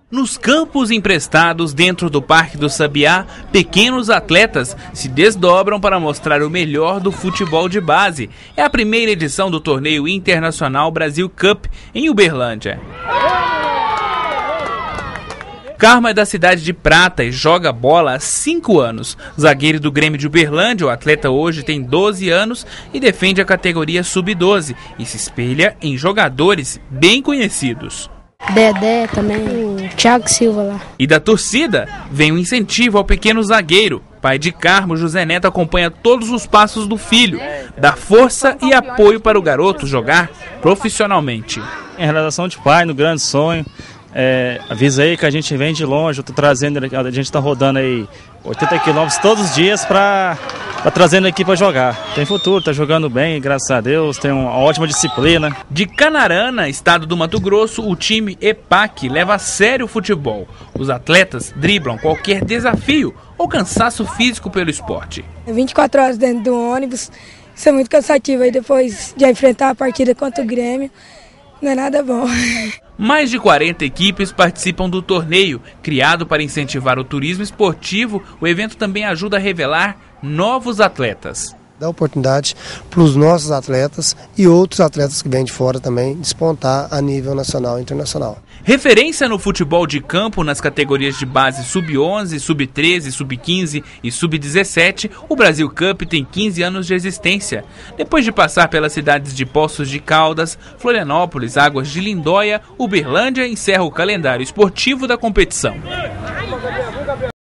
Nos campos emprestados dentro do Parque do Sabiá, pequenos atletas se desdobram para mostrar o melhor do futebol de base. É a primeira edição do torneio internacional Brasil Cup em Uberlândia. Karma é da cidade de Prata e joga bola há 5 anos. Zagueiro do Grêmio de Uberlândia, o atleta hoje tem 12 anos e defende a categoria sub-12 e se espelha em jogadores bem conhecidos. Dedé também, o Thiago Silva lá. E da torcida vem um incentivo ao pequeno zagueiro. Pai de Carmo, José Neto, acompanha todos os passos do filho, dá força e apoio para o garoto jogar profissionalmente. Em realização de pai, no grande sonho, avisa aí que a gente vem de longe, eu tô trazendo, a gente está rodando aí 80 quilômetros todos os dias para trazendo aqui para jogar. Tem futuro, tá jogando bem, graças a Deus, tem uma ótima disciplina. De Canarana, estado do Mato Grosso, o time EPAC leva a sério o futebol. Os atletas driblam qualquer desafio ou cansaço físico pelo esporte. 24 horas dentro do ônibus, isso é muito cansativo. Aí depois de enfrentar a partida contra o Grêmio, não é nada bom. Mais de 40 equipes participam do torneio. Criado para incentivar o turismo esportivo, o evento também ajuda a revelar novos atletas. Dá oportunidade para os nossos atletas e outros atletas que vêm de fora também despontar a nível nacional e internacional. Referência no futebol de campo nas categorias de base sub-11, sub-13, sub-15 e sub-17, o Brasil Cup tem 15 anos de existência. Depois de passar pelas cidades de Poços de Caldas, Florianópolis, Águas de Lindóia, Uberlândia encerra o calendário esportivo da competição.